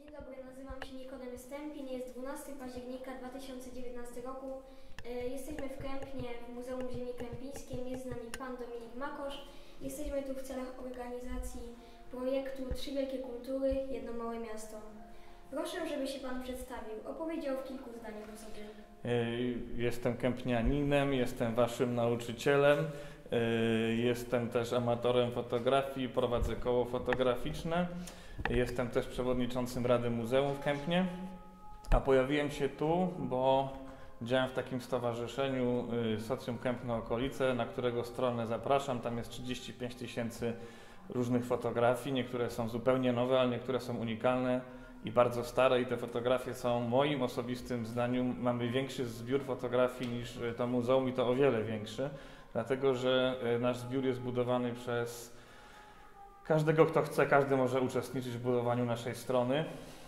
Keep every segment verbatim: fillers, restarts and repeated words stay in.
Dzień dobry, nazywam się Nikodem Stępień, jest dwunastego października dwa tysiące dziewiętnastego roku. Jesteśmy w Kępnie, w Muzeum Ziemi Kępińskiej, jest z nami pan Dominik Makosz. Jesteśmy tu w celach organizacji projektu Trzy Wielkie Kultury, Jedno Małe Miasto. Proszę, żeby się pan przedstawił, opowiedział w kilku zdaniach o sobie. Jestem kępnianinem, jestem waszym nauczycielem, jestem też amatorem fotografii, prowadzę koło fotograficzne, jestem też przewodniczącym Rady Muzeum w Kępnie, a pojawiłem się tu, bo działam w takim stowarzyszeniu Socjum Kępno Okolice, na którego stronę zapraszam. Tam jest trzydzieści pięć tysięcy różnych fotografii, niektóre są zupełnie nowe, ale niektóre są unikalne i bardzo stare, i te fotografie są, moim osobistym zdaniem, mamy większy zbiór fotografii niż to muzeum, i to o wiele większy, dlatego że nasz zbiór jest budowany przez każdego, kto chce, każdy może uczestniczyć w budowaniu naszej strony.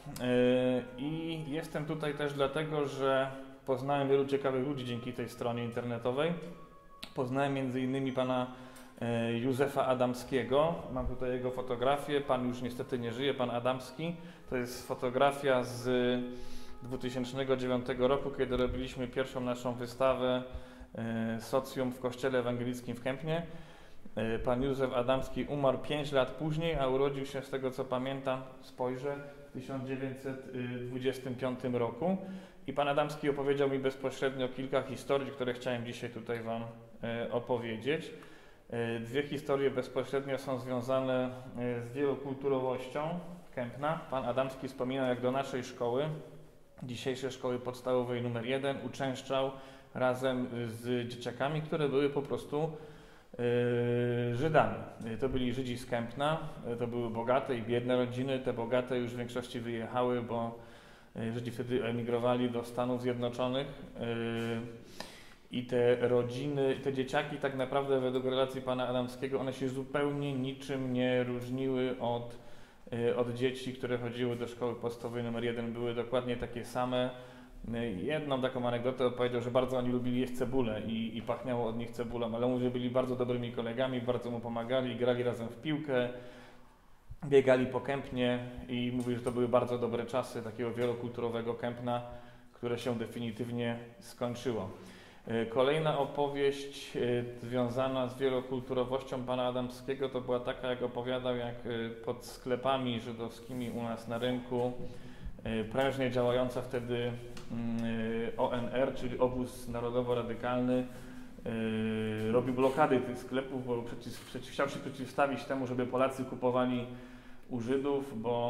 I jestem tutaj też dlatego, że poznałem wielu ciekawych ludzi dzięki tej stronie internetowej. Poznałem między innymi pana Józefa Adamskiego. Mam tutaj jego fotografię. Pan już niestety nie żyje, pan Adamski. To jest fotografia z dwa tysiące dziewiątego roku, kiedy robiliśmy pierwszą naszą wystawę Socjum w Kościele Ewangelickim w Kępnie. Pan Józef Adamski umarł pięć lat później, a urodził się, z tego co pamiętam, spojrzę, w tysiąc dziewięćset dwudziestym piątym roku. I pan Adamski opowiedział mi bezpośrednio kilka historii, które chciałem dzisiaj tutaj wam opowiedzieć. Dwie historie bezpośrednio są związane z wielokulturowością Kępna. Pan Adamski wspominał, jak do naszej szkoły, dzisiejszej szkoły podstawowej numer jeden, uczęszczał razem z dzieciakami, które były po prostu Żydami. To byli Żydzi z Kępna, to były bogate i biedne rodziny. Te bogate już w większości wyjechały, bo Żydzi wtedy emigrowali do Stanów Zjednoczonych. I te rodziny, te dzieciaki tak naprawdę według relacji pana Adamskiego, one się zupełnie niczym nie różniły od, od dzieci, które chodziły do szkoły podstawowej numer jeden. Były dokładnie takie same. Jedną taką anegdotę opowiedział, że bardzo oni lubili jeść cebulę i, i pachniało od nich cebulą, ale mówi, że byli bardzo dobrymi kolegami, bardzo mu pomagali, grali razem w piłkę, biegali po Kępnie i mówi, że to były bardzo dobre czasy takiego wielokulturowego Kępna, które się definitywnie skończyło. Kolejna opowieść związana z wielokulturowością pana Adamskiego to była taka, jak opowiadał, jak pod sklepami żydowskimi u nas na rynku prężnie działająca wtedy O N R, czyli Obóz Narodowo-Radykalny, robił blokady tych sklepów, bo przeciw, przeciw, chciał się przeciwstawić temu, żeby Polacy kupowali u Żydów, bo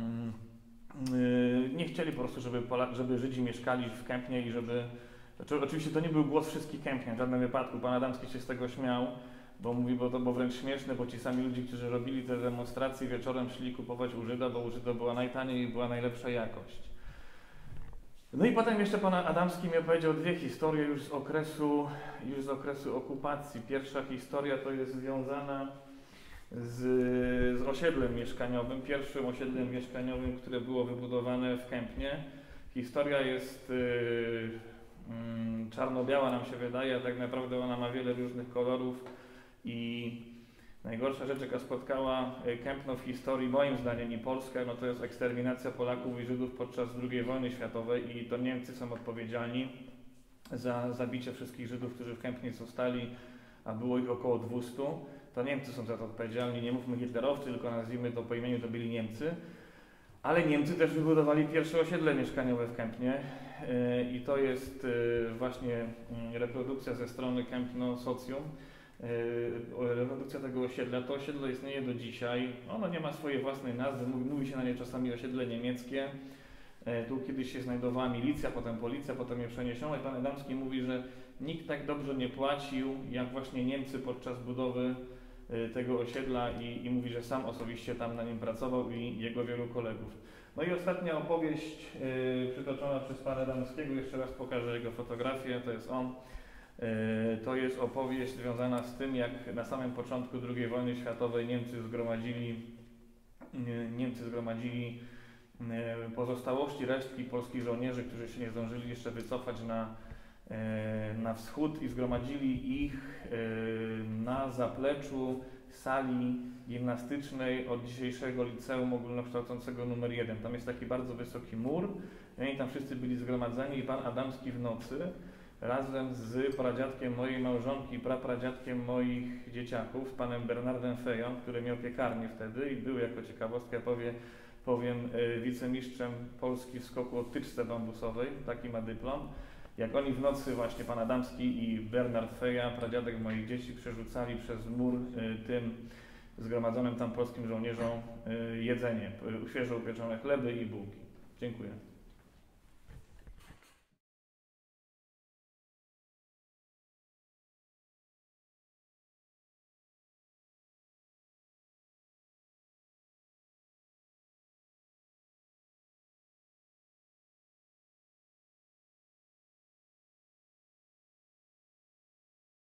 nie chcieli po prostu, żeby, Pola, żeby Żydzi mieszkali w Kępnie i żeby... Znaczy, oczywiście to nie był głos wszystkich Kępnian, w żadnym wypadku. Pan Adamski się z tego śmiał, bo mówi, bo to było wręcz śmieszne, bo ci sami ludzie, którzy robili te demonstracje, wieczorem szli kupować u Żyda, bo u Żyda była najtaniej i była najlepsza jakość. No i potem jeszcze pan Adamski mi opowiedział dwie historie już z okresu, już z okresu okupacji. Pierwsza historia to jest związana z, z osiedlem mieszkaniowym, pierwszym osiedlem mieszkaniowym, które było wybudowane w Kępnie. Historia jest yy, yy, czarno-biała, nam się wydaje, a tak naprawdę ona ma wiele różnych kolorów i najgorsza rzecz, jaka spotkała Kępno w historii, moim zdaniem, i Polskę, no to jest eksterminacja Polaków i Żydów podczas drugiej wojny światowej, i to Niemcy są odpowiedzialni za zabicie wszystkich Żydów, którzy w Kępnie zostali, a było ich około dwustu. To Niemcy są za to odpowiedzialni, nie mówmy hitlerowcy, tylko nazwijmy to po imieniu, to byli Niemcy. Ale Niemcy też wybudowali pierwsze osiedle mieszkaniowe w Kępnie i to jest właśnie reprodukcja ze strony Kępno Socjum. Reprodukcja tego osiedla. To osiedle istnieje do dzisiaj. Ono nie ma swojej własnej nazwy. Mówi, mówi się na nie czasami osiedle niemieckie. Tu kiedyś się znajdowała milicja, potem policja, potem je przeniesiono. I pan Adamski mówi, że nikt tak dobrze nie płacił, jak właśnie Niemcy podczas budowy tego osiedla, i, i mówi, że sam osobiście tam na nim pracował i jego wielu kolegów. No i ostatnia opowieść yy, przytoczona przez pana Adamskiego. Jeszcze raz pokażę jego fotografię. To jest on. To jest opowieść związana z tym, jak na samym początku drugiej wojny światowej Niemcy zgromadzili, Niemcy zgromadzili pozostałości, resztki polskich żołnierzy, którzy się nie zdążyli jeszcze wycofać na, na wschód, i zgromadzili ich na zapleczu sali gimnastycznej od dzisiejszego liceum ogólnokształcącego numer jeden. Tam jest taki bardzo wysoki mur i tam wszyscy byli zgromadzeni i pan Adamski w nocy razem z pradziadkiem mojej małżonki, prapradziadkiem moich dzieciaków, panem Bernardem Feją, który miał piekarnię wtedy i był, jako ciekawostkę powie, powiem, wicemistrzem Polski w skoku o tyczce bambusowej, taki ma dyplom. Jak oni w nocy, właśnie pan Adamski i Bernard Feja, pradziadek moich dzieci, przerzucali przez mur tym zgromadzonym tam polskim żołnierzom jedzenie, świeżo upieczone chleby i bułki. Dziękuję.